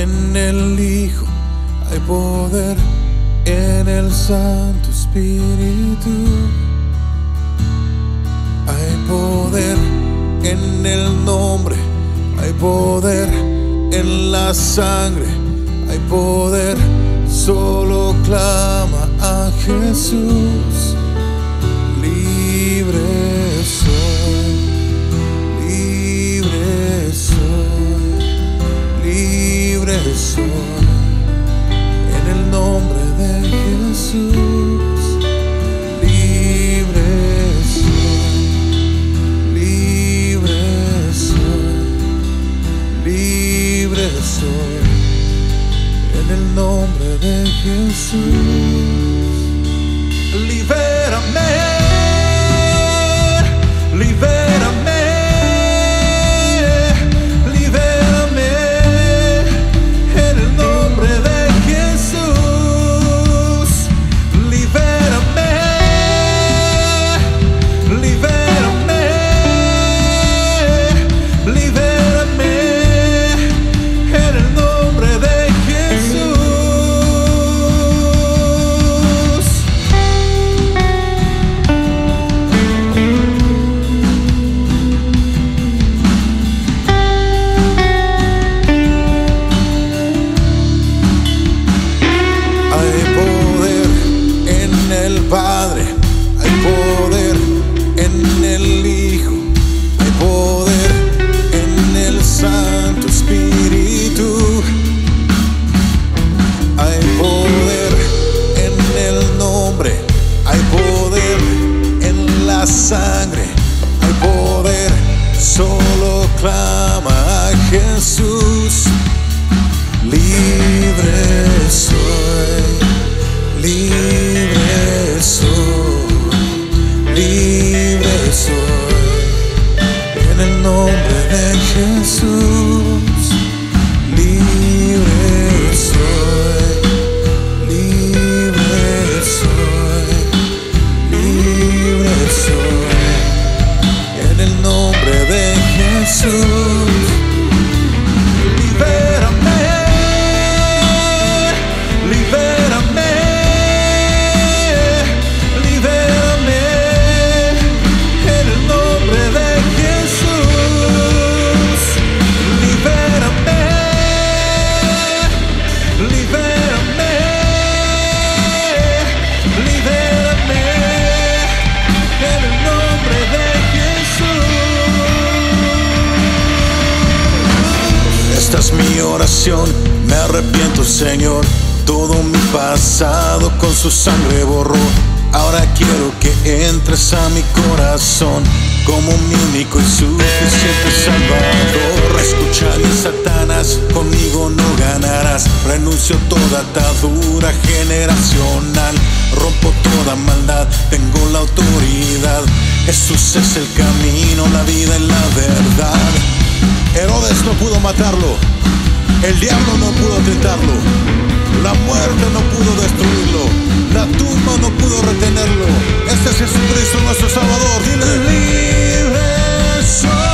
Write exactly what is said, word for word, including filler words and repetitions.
en el Hijo hay poder, en el Santo Espíritu hay poder, en el nombre hay poder, en la sangre hay poder. Solo clama a Jesús. Libre soy, libre soy, libre soy, en el nombre de Jesús. Libre soy, libre soy, libre soy, en el nombre de Jesús. Libérame, libérame, libérame, en el nombre de Jesús. Libérame, libérame, libérame, en el nombre de Jesús. Padre, hay poder en el Hijo, hay poder en el Santo Espíritu, hay poder en el nombre, hay poder en la sangre, hay poder. Solo clama a Jesús. Libre soy, libre soy, libre soy, en el nombre de Jesús. Libre soy, libre soy, libre soy, en el nombre de Jesús. Libérame, libérame, libérame, en el nombre de Jesús. Libérame, libérame, libérame, en el nombre de Jesús. Esta es mi oración, me arrepiento, Señor. Todo mi pasado con su sangre borró. Ahora quiero que entres a mi corazón como mi único y suficiente Salvador. Escucha bien, Satanás, conmigo no ganarás. Renuncio toda atadura generacional, rompo toda maldad, tengo la autoridad. Jesús es el camino, la vida y la verdad. Herodes no pudo matarlo, el diablo no pudo tentarlo, la muerte no pudo destruirlo, la tumba no pudo retenerlo. Este es Jesucristo nuestro Salvador. Dile: libre soy.